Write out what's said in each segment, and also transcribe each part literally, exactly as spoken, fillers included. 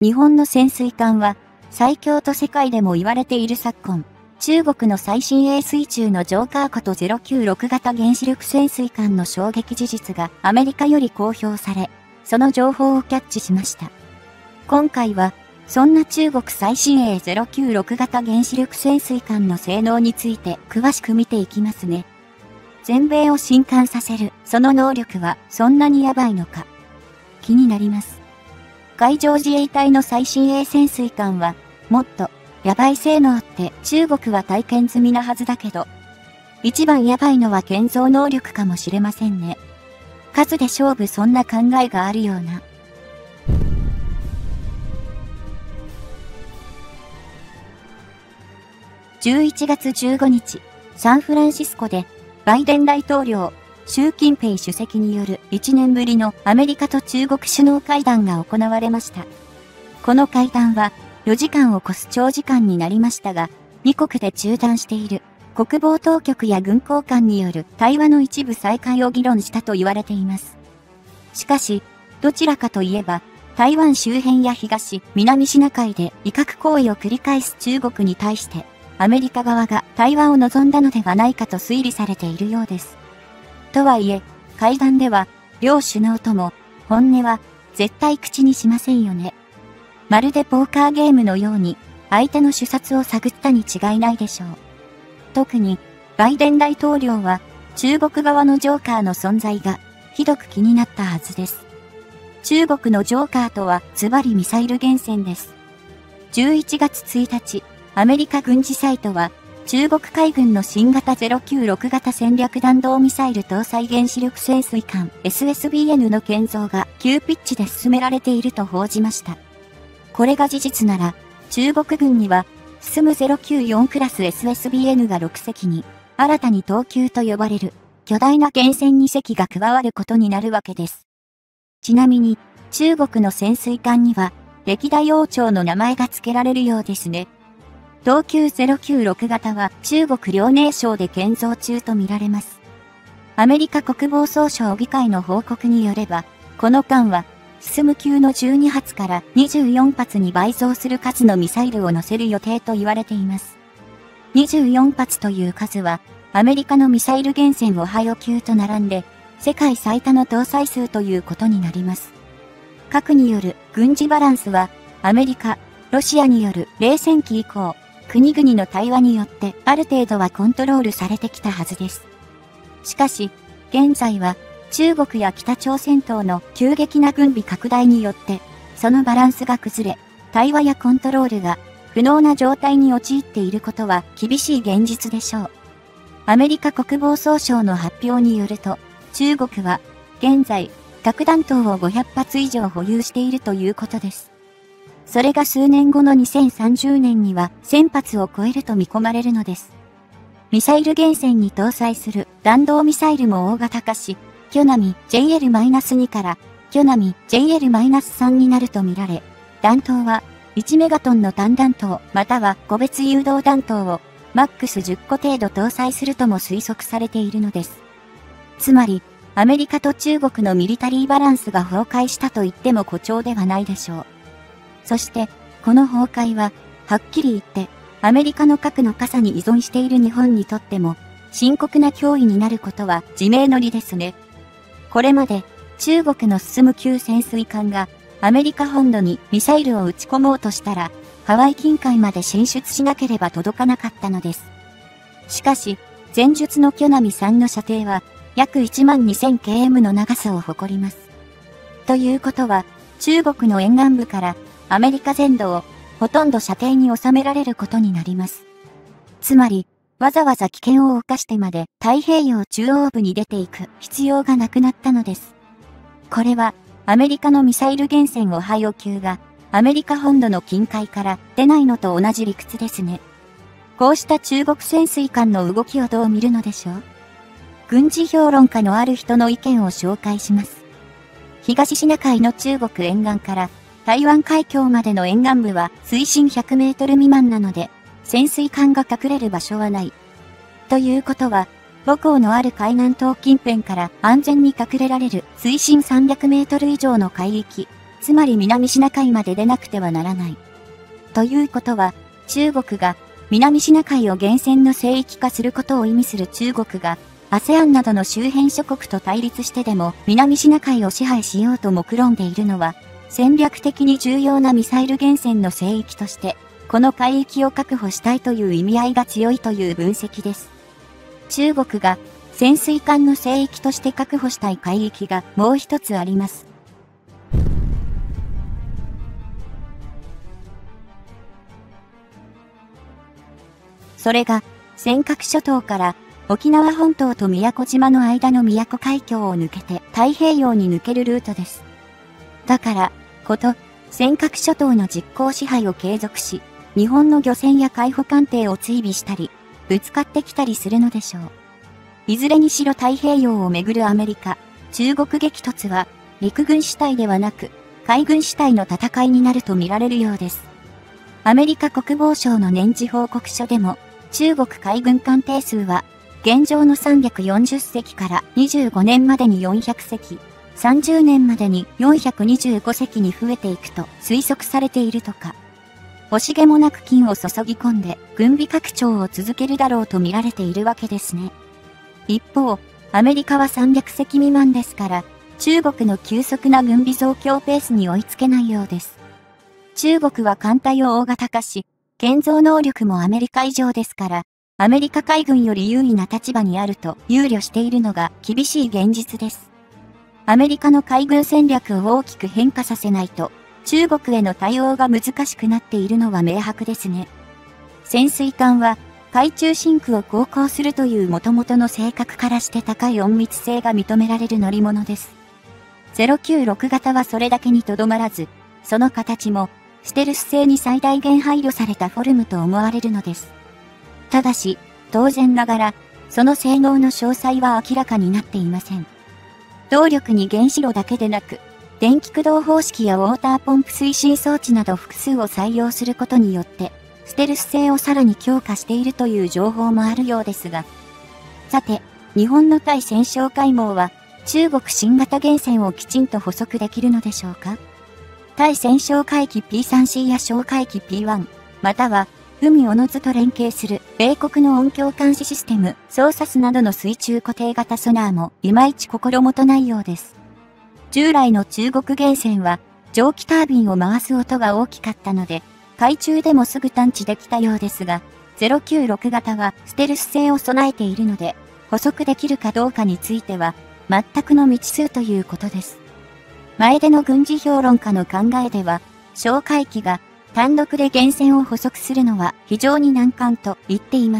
日本の潜水艦は最強と世界でも言われている昨今、中国の最新鋭水中のジョーカーことゼロきゅうろく型原子力潜水艦の衝撃事実がアメリカより公表され、その情報をキャッチしました。今回は、そんな中国最新鋭ゼロきゅうろく型原子力潜水艦の性能について詳しく見ていきますね。全米を震撼させる、その能力はそんなにやばいのか。気になります。海上自衛隊の最新鋭潜水艦は、もっと、やばい性能って中国は体験済みなはずだけど、一番やばいのは建造能力かもしれませんね。数で勝負そんな考えがあるような。じゅういちがつじゅうごにち、サンフランシスコで、バイデン大統領、習近平主席によるいちねんぶりのアメリカと中国首脳会談が行われました。この会談はよじかんを超す長時間になりましたが、にこくで中断している国防当局や軍高官による対話の一部再開を議論したと言われています。しかし、どちらかといえば、台湾周辺や東、南シナ海で威嚇行為を繰り返す中国に対して、アメリカ側が対話を望んだのではないかと推理されているようです。とはいえ、会談では、両首脳とも、本音は、絶対口にしませんよね。まるでポーカーゲームのように、相手の主殺を探ったに違いないでしょう。特に、バイデン大統領は、中国側のジョーカーの存在が、ひどく気になったはずです。中国のジョーカーとは、ズバリミサイル原潜です。じゅういちがつついたち、アメリカ軍事サイトは、中国海軍の新型ゼロきゅうろく型戦略弾道ミサイル搭載原子力潜水艦 エスエスビーエヌ の建造が急ピッチで進められていると報じました。これが事実なら、中国軍には、進むゼロきゅうよんクラス エスエスビーエヌ がろくせきに、新たに東急と呼ばれる巨大な原潜にせきが加わることになるわけです。ちなみに、中国の潜水艦には、歴代王朝の名前が付けられるようですね。東急ゼロきゅうろく型は中国遼寧省で建造中とみられます。アメリカ国防総省議会の報告によれば、この艦は、進む級のじゅうにはつからにじゅうよんはつに倍増する数のミサイルを載せる予定と言われています。にじゅうよんはつという数は、アメリカのミサイル原潜オハイオ級と並んで、世界最多の搭載数ということになります。核による軍事バランスは、アメリカ、ロシアによる冷戦期以降、国々の対話によってある程度はコントロールされてきたはずです。しかし、現在は中国や北朝鮮等の急激な軍備拡大によって、そのバランスが崩れ、対話やコントロールが不能な状態に陥っていることは厳しい現実でしょう。アメリカ国防総省の発表によると、中国は現在、核弾頭をごひゃくはつ以上保有しているということです。それが数年後のにせんさんじゅうねんにはせんはつを超えると見込まれるのです。ミサイル原潜に搭載する弾道ミサイルも大型化し、キョナミ ジェイエルに からキョナミ ジェイエルさん になるとみられ、弾頭はいちメガトンの単弾頭または個別誘導弾頭をマックスじゅっこ程度搭載するとも推測されているのです。つまり、アメリカと中国のミリタリーバランスが崩壊したと言っても誇張ではないでしょう。そして、この崩壊は、はっきり言って、アメリカの核の傘に依存している日本にとっても、深刻な脅威になることは自明の理ですね。これまで、中国の進む級潜水艦が、アメリカ本土にミサイルを撃ち込もうとしたら、ハワイ近海まで進出しなければ届かなかったのです。しかし、前述のキョナミさんの射程は、約 いちまんにせんキロメートル の長さを誇ります。ということは、中国の沿岸部から、アメリカ全土をほとんど射程に収められることになります。つまり、わざわざ危険を冒してまで太平洋中央部に出ていく必要がなくなったのです。これは、アメリカのミサイル原潜オハイオ級がアメリカ本土の近海から出ないのと同じ理屈ですね。こうした中国潜水艦の動きをどう見るのでしょう？軍事評論家のある人の意見を紹介します。東シナ海の中国沿岸から台湾海峡までの沿岸部は水深ひゃくメートル未満なので、潜水艦が隠れる場所はない。ということは、母港のある海南島近辺から安全に隠れられる水深さんびゃくメートル以上の海域、 つまり南シナ海まで出なくてはならない。ということは、中国が南シナ海を原潜の聖域化することを意味する中国が、アセアン などの周辺諸国と対立してでも南シナ海を支配しようと目論んでいるのは、戦略的に重要なミサイル原潜の聖域として、この海域を確保したいという意味合いが強いという分析です。中国が潜水艦の聖域として確保したい海域がもう一つあります。それが、尖閣諸島から沖縄本島と宮古島の間の宮古海峡を抜けて太平洋に抜けるルートです。だから、こと、尖閣諸島の実効支配を継続し、日本の漁船や海保艦艇を追尾したり、ぶつかってきたりするのでしょう。いずれにしろ太平洋をめぐるアメリカ、中国激突は、陸軍主体ではなく、海軍主体の戦いになると見られるようです。アメリカ国防省の年次報告書でも、中国海軍艦艇数は、現状のさんびゃくよんじゅっせきからにじゅうごねんまでによんひゃくせき、さんじゅうねんまでによんひゃくにじゅうごせきに増えていくと推測されているとか。惜しげもなく金を注ぎ込んで軍備拡張を続けるだろうと見られているわけですね。一方、アメリカはさんびゃくせき未満ですから、中国の急速な軍備増強ペースに追いつけないようです。中国は艦隊を大型化し、建造能力もアメリカ以上ですから、アメリカ海軍より優位な立場にあると憂慮しているのが厳しい現実です。アメリカの海軍戦略を大きく変化させないと、中国への対応が難しくなっているのは明白ですね。潜水艦は、海中深区を航行するという元々の性格からして高い隠密性が認められる乗り物です。ゼロきゅうろく型はそれだけにとどまらず、その形も、ステルス性に最大限配慮されたフォルムと思われるのです。ただし、当然ながら、その性能の詳細は明らかになっていません。動力に原子炉だけでなく、電気駆動方式やウォーターポンプ推進装置など複数を採用することによって、ステルス性をさらに強化しているという情報もあるようですが。さて、日本の対潜哨海網は、中国新型原潜をきちんと捕捉できるのでしょうか？対潜哨海機 ピースリーシー や哨海機 ピーワン、または、海おのずと連携する米国の音響監視システム、ソーサスなどの水中固定型ソナーもいまいち心もとないようです。従来の中国原潜は、蒸気タービンを回す音が大きかったので、海中でもすぐ探知できたようですが、ゼロきゅうろく型はステルス性を備えているので、捕捉できるかどうかについては、全くの未知数ということです。前での軍事評論家の考えでは、哨海機が単独で原潜を捕捉するのは非常に難関と言っています。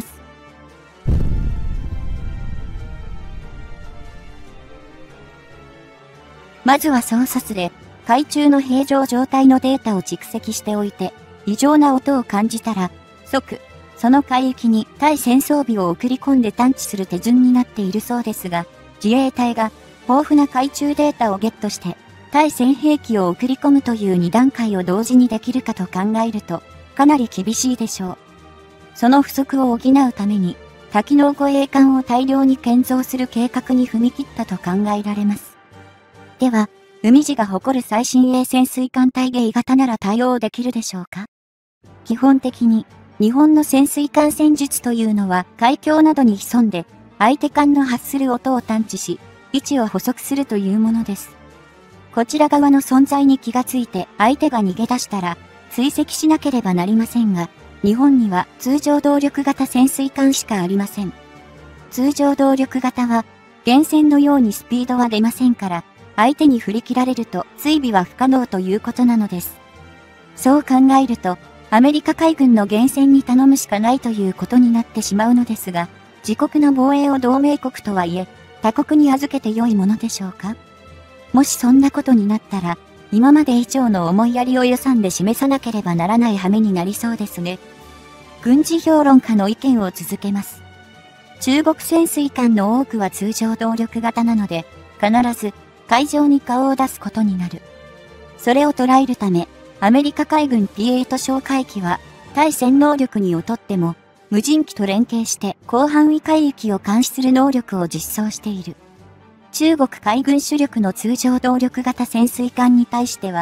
まずはソーサスで、海中の平常状態のデータを蓄積しておいて、異常な音を感じたら、即、その海域に対戦装備を送り込んで探知する手順になっているそうですが、自衛隊が豊富な海中データをゲットして、対戦兵器を送り込むというに段階を同時にできるかと考えると、かなり厳しいでしょう。その不足を補うために、多機能護衛艦を大量に建造する計画に踏み切ったと考えられます。では、海自が誇る最新鋭潜水艦対迎型なら対応できるでしょうか？基本的に、日本の潜水艦戦術というのは海峡などに潜んで、相手艦の発する音を探知し、位置を捕捉するというものです。こちら側の存在に気がついて相手が逃げ出したら、追跡しなければなりませんが、日本には通常動力型潜水艦しかありません。通常動力型は、原潜のようにスピードは出ませんから、相手に振り切られると追尾は不可能ということなのです。そう考えると、アメリカ海軍の原潜に頼むしかないということになってしまうのですが、自国の防衛を同盟国とはいえ、他国に預けて良いものでしょうか？もしそんなことになったら、今まで以上の思いやりを予算で示さなければならない羽目になりそうですね。軍事評論家の意見を続けます。中国潜水艦の多くは通常動力型なので、必ず海上に顔を出すことになる。それを捉えるため、アメリカ海軍 ピーエイト 哨海機は、対戦能力に劣っても、無人機と連携して広範囲海域を監視する能力を実装している。中国海軍主力の通常動力型潜水艦に対しては、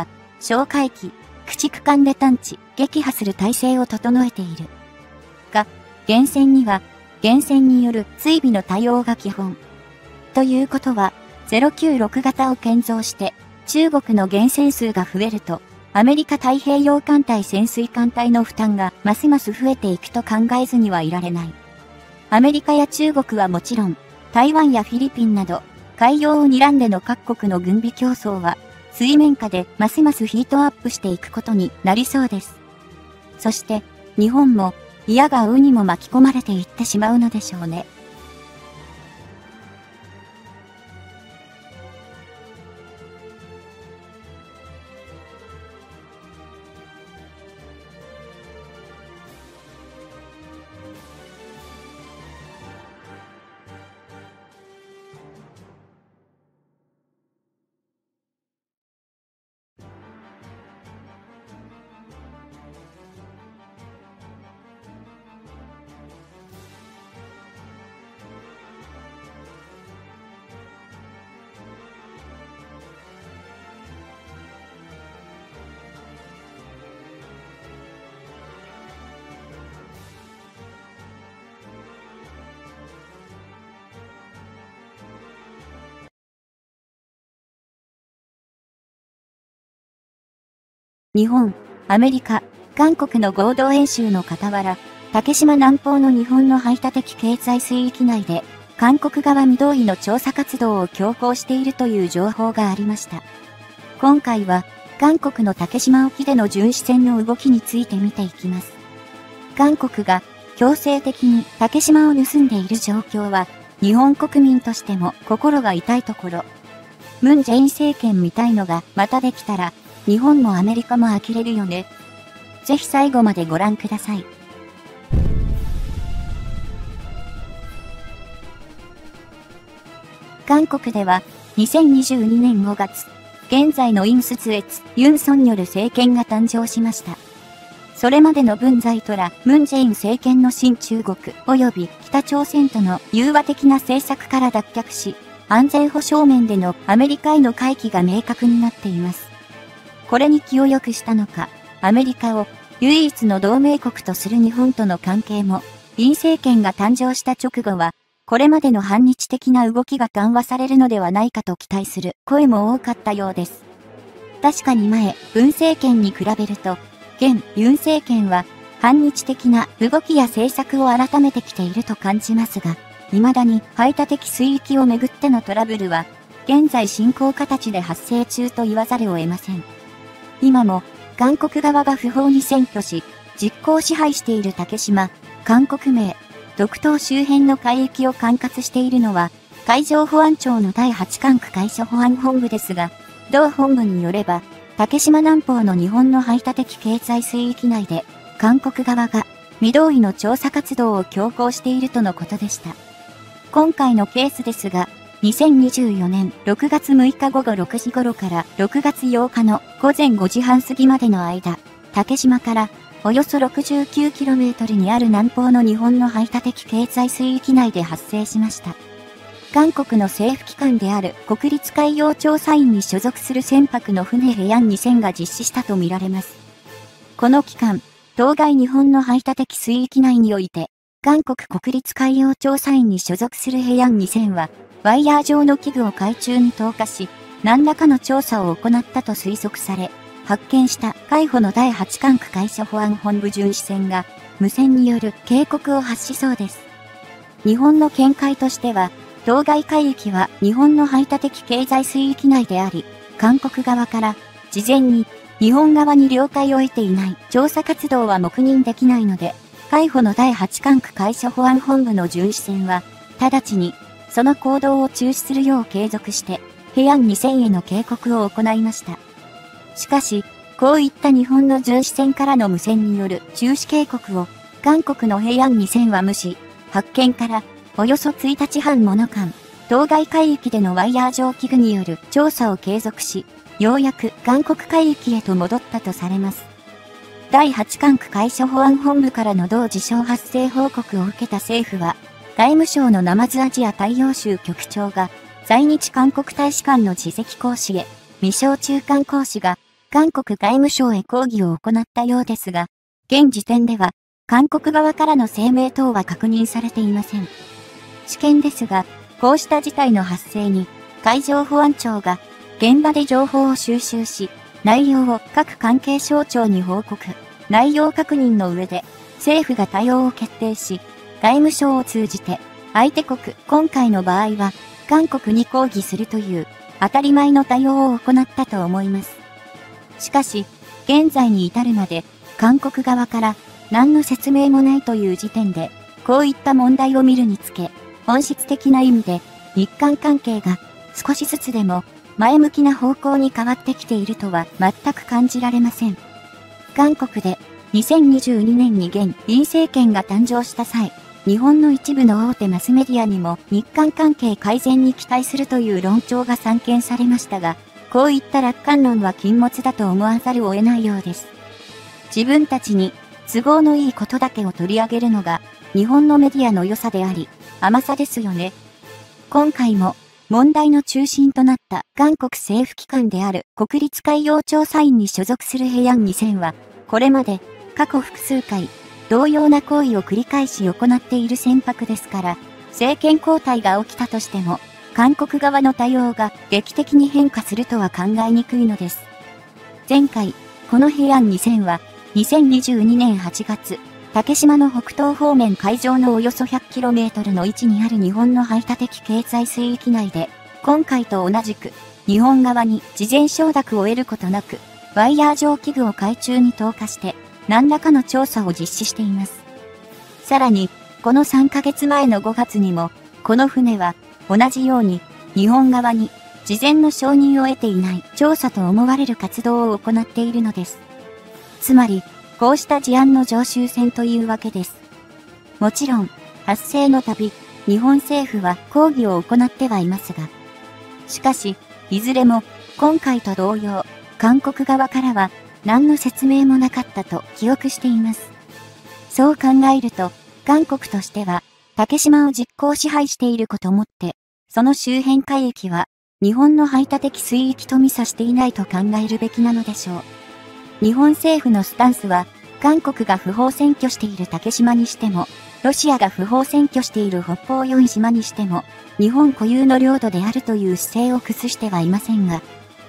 哨戒機、駆逐艦で探知、撃破する体制を整えている。が、原戦には、原戦による追尾の対応が基本。ということは、ゼロきゅうろく型を建造して、中国の原戦数が増えると、アメリカ太平洋艦隊潜水艦隊の負担がますます増えていくと考えずにはいられない。アメリカや中国はもちろん、台湾やフィリピンなど、海洋を睨んでの各国の軍備競争は、水面下でますますヒートアップしていくことになりそうです。そして、日本も、嫌がうにも巻き込まれていってしまうのでしょうね。日本、アメリカ、韓国の合同演習の傍ら、竹島南方の日本の排他的経済水域内で、韓国側未同意の調査活動を強行しているという情報がありました。今回は、韓国の竹島沖での巡視船の動きについて見ていきます。韓国が強制的に竹島を盗んでいる状況は、日本国民としても心が痛いところ。ムン・ジェイン政権みたいのがまたできたら、日本もアメリカも呆れるよね。ぜひ最後までご覧ください。韓国ではにせんにじゅうにねんごがつ、現在のインスツエツ、ユン・ソンニョル政権が誕生しました。それまでの文在寅、ムン・ジェイン政権の新中国及び北朝鮮との融和的な政策から脱却し、安全保障面でのアメリカへの回帰が明確になっています。これに気を良くしたのか、アメリカを唯一の同盟国とする日本との関係も、尹政権が誕生した直後は、これまでの反日的な動きが緩和されるのではないかと期待する声も多かったようです。確かに前、文政権に比べると、現尹政権は反日的な動きや政策を改めてきていると感じますが、未だに排他的水域をめぐってのトラブルは、現在進行形で発生中と言わざるを得ません。今も、韓国側が不法に占拠し、実効支配している竹島、韓国名、独島周辺の海域を管轄しているのは、海上保安庁のだいはち管区海上保安本部ですが、同本部によれば、竹島南方の日本の排他的経済水域内で、韓国側が未同意の調査活動を強行しているとのことでした。今回のケースですが、にせんにじゅうよねんろくがつむいかごごろくじ頃からろくがつようかのごぜんごじはん過ぎまでの間、竹島からおよそ ろくじゅうきゅうキロメートル にある南方の日本の排他的経済水域内で発生しました。韓国の政府機関である国立海洋調査院に所属する船舶の船平安にせんが実施したとみられます。この機関、当該日本の排他的水域内において、韓国国立海洋調査院に所属する平安にせんは、ワイヤー状の器具を海中に投下し、何らかの調査を行ったと推測され、発見した海保のだいはち管区海上保安本部巡視船が、無線による警告を発しそうです。日本の見解としては、当該海域は日本の排他的経済水域内であり、韓国側から事前に日本側に了解を得ていない調査活動は黙認できないので、海保のだいはち管区海上保安本部の巡視船は、直ちにその行動を中止するよう継続して、平安にせんへの警告を行いました。しかし、こういった日本の巡視船からの無線による中止警告を、韓国の平安にせんは無視、発見からおよそついたちはんもの間、当該海域でのワイヤー状器具による調査を継続し、ようやく韓国海域へと戻ったとされます。だいはち管区海上保安本部からの同事象発生報告を受けた政府は、外務省のナマズアジア大洋州局長が、在日韓国大使館の次席公使へ、未承中間公使が、 韓国外務省へ抗議を行ったようですが、現時点では、韓国側からの声明等は確認されていません。試験ですが、こうした事態の発生に、海上保安庁が、現場で情報を収集し、内容を各関係省庁に報告、内容確認の上で、政府が対応を決定し、外務省を通じて、相手国、今回の場合は、韓国に抗議するという、当たり前の対応を行ったと思います。しかし、現在に至るまで、韓国側から、何の説明もないという時点で、こういった問題を見るにつけ、本質的な意味で、日韓関係が、少しずつでも、前向きな方向に変わってきているとは全く感じられません。韓国で、にせんにじゅうにねんに現、尹政権が誕生した際、日本の一部の大手マスメディアにも日韓関係改善に期待するという論調が散見されましたが、こういった楽観論は禁物だと思わざるを得ないようです。自分たちに都合のいいことだけを取り上げるのが日本のメディアの良さであり、甘さですよね。今回も問題の中心となった韓国政府機関である国立海洋調査院に所属する平安にせんは、これまで過去複数回、同様な行為を繰り返し行っている船舶ですから、政権交代が起きたとしても、韓国側の対応が劇的に変化するとは考えにくいのです。前回、この平安にせんは、にせんにじゅうにねんはちがつ、竹島の北東方面海上のおよそ ひゃくキロメートル の位置にある日本の排他的経済水域内で、今回と同じく、日本側に事前承諾を得ることなく、ワイヤー状器具を海中に投下して、何らかの調査を実施しています。さらに、このさんかげつまえのごがつにも、この船は、同じように、日本側に、事前の承認を得ていない調査と思われる活動を行っているのです。つまり、こうした事案の常習戦というわけです。もちろん、発生のたび、日本政府は抗議を行ってはいますが、しかし、いずれも、今回と同様、韓国側からは、何の説明もなかったと記憶しています。そう考えると、韓国としては、竹島を実効支配していることもって、その周辺海域は、日本の排他的水域と見差していないと考えるべきなのでしょう。日本政府のスタンスは、韓国が不法占拠している竹島にしても、ロシアが不法占拠している北方四島にしても、日本固有の領土であるという姿勢を崩してはいませんが、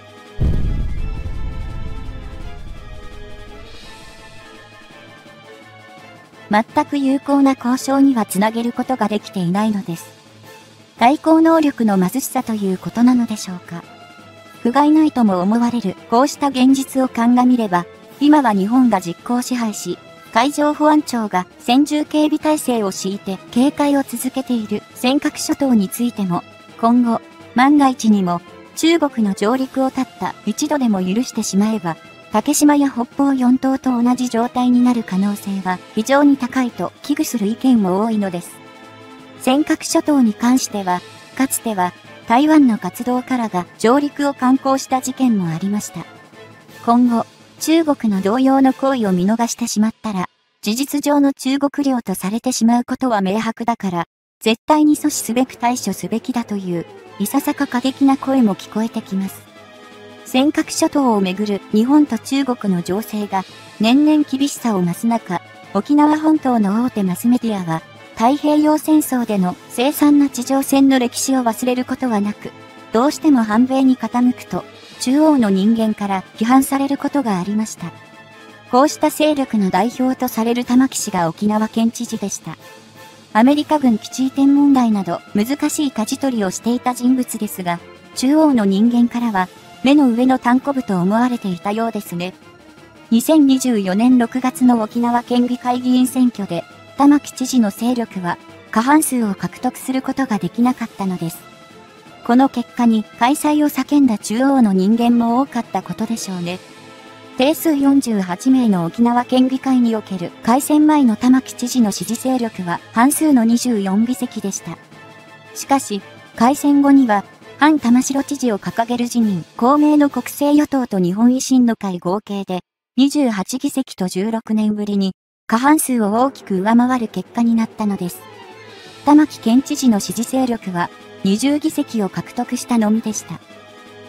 全く有効な交渉にはつなげることができていないのです。対抗能力の貧しさということなのでしょうか。不甲斐ないとも思われるこうした現実を鑑みれば、今は日本が実効支配し、海上保安庁が専従警備体制を敷いて警戒を続けている尖閣諸島についても、今後、万が一にも中国の上陸を絶った一度でも許してしまえば、竹島や北方四島と同じ状態になる可能性は非常に高いと危惧する意見も多いのです。尖閣諸島に関しては、かつては台湾の活動家らが上陸を敢行した事件もありました。今後、中国の同様の行為を見逃してしまったら、事実上の中国領とされてしまうことは明白だから、絶対に阻止すべく対処すべきだという、いささか過激な声も聞こえてきます。尖閣諸島をめぐる日本と中国の情勢が年々厳しさを増す中、沖縄本島の大手マスメディアは、太平洋戦争での凄惨な地上戦の歴史を忘れることはなく、どうしても反米に傾くと、中央の人間から批判されることがありました。こうした勢力の代表とされる玉城氏が沖縄県知事でした。アメリカ軍基地移転問題など難しい舵取りをしていた人物ですが、中央の人間からは、目の上の単行部と思われていたようですね。にせんにじゅうよねんろくがつの沖縄県議会議員選挙で、玉城知事の勢力は過半数を獲得することができなかったのです。この結果に開催を叫んだ中央の人間も多かったことでしょうね。定数よんじゅうはちめいの沖縄県議会における改選前の玉城知事の支持勢力は半数のにじゅうよんぎせきでした。しかし、改選後には、反玉城知事を掲げる自民、公明の国政与党と日本維新の会合計でにじゅうはちぎせきとじゅうろくねんぶりに過半数を大きく上回る結果になったのです。玉城県知事の支持勢力はにじゅうぎせきを獲得したのみでした。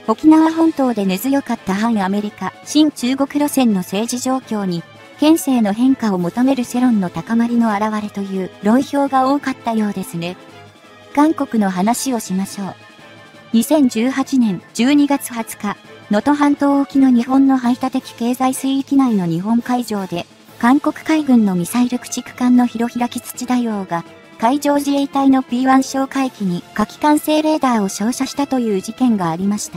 沖縄本島で根強かった反アメリカ、親中国路線の政治状況に、県政の変化を求める世論の高まりの表れという論評が多かったようですね。韓国の話をしましょう。にせんじゅうはちねんじゅうにがつはつか、能登半島沖の日本の排他的経済水域内の日本海上で、韓国海軍のミサイル駆逐艦の広開土大王が、海上自衛隊の ピーワン 哨戒機に火器管制レーダーを照射したという事件がありました。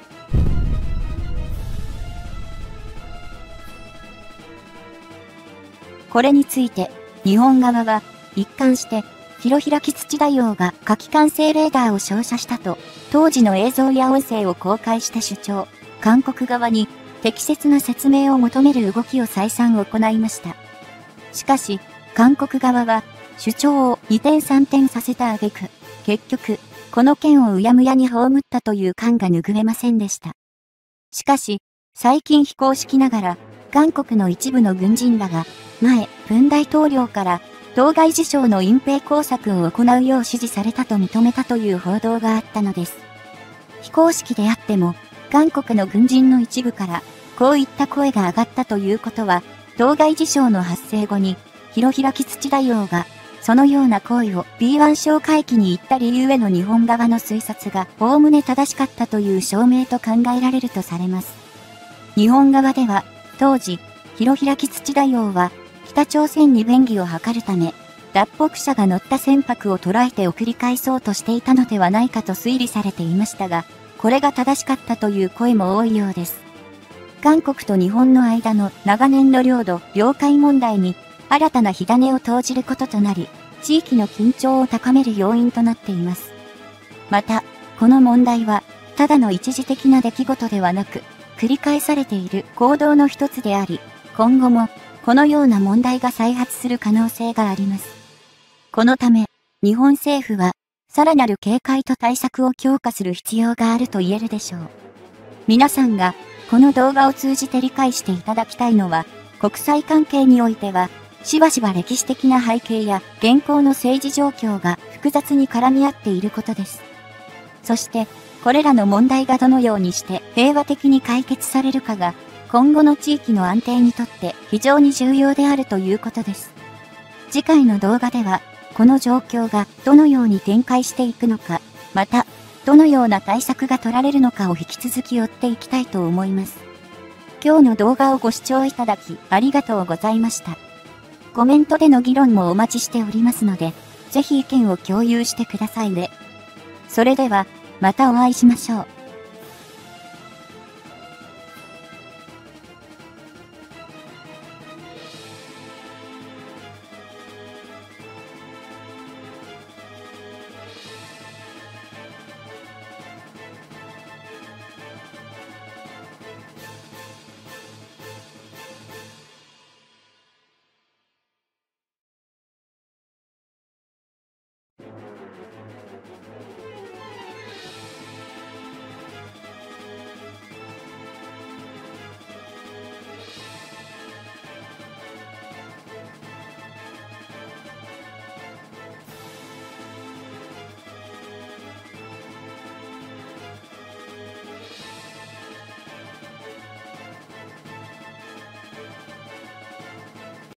これについて、日本側は、一貫して、広開土大王が火器管制レーダーを照射したと、当時の映像や音声を公開して主張、韓国側に適切な説明を求める動きを再三行いました。しかし、韓国側は、主張を二転三転させた挙句、結局、この件をうやむやに葬ったという感が拭えませんでした。しかし、最近非公式ながら、韓国の一部の軍人らが、前、文大統領から、当該事象の隠蔽工作を行うよう指示されたと認めたという報道があったのです。非公式であっても、韓国の軍人の一部から、こういった声が上がったということは、当該事象の発生後に、広開土大王が、そのような行為を ピーワン 哨戒機に行った理由への日本側の推察が、おおむね正しかったという証明と考えられるとされます。日本側では、当時、広開土大王は、北朝鮮に便宜を図るため、脱北者が乗った船舶を捉えて送り返そうとしていたのではないかと推理されていましたが、これが正しかったという声も多いようです。韓国と日本の間の長年の領土、領海問題に新たな火種を投じることとなり、地域の緊張を高める要因となっています。また、この問題は、ただの一時的な出来事ではなく、繰り返されている行動の一つであり、今後も、このような問題が再発する可能性があります。このため、日本政府は、さらなる警戒と対策を強化する必要があると言えるでしょう。皆さんが、この動画を通じて理解していただきたいのは、国際関係においては、しばしば歴史的な背景や現行の政治状況が複雑に絡み合っていることです。そして、これらの問題がどのようにして平和的に解決されるかが、今後の地域の安定にとって非常に重要であるということです。次回の動画では、この状況がどのように展開していくのか、また、どのような対策が取られるのかを引き続き追っていきたいと思います。今日の動画をご視聴いただきありがとうございました。コメントでの議論もお待ちしておりますので、ぜひ意見を共有してくださいね。それでは、またお会いしましょう。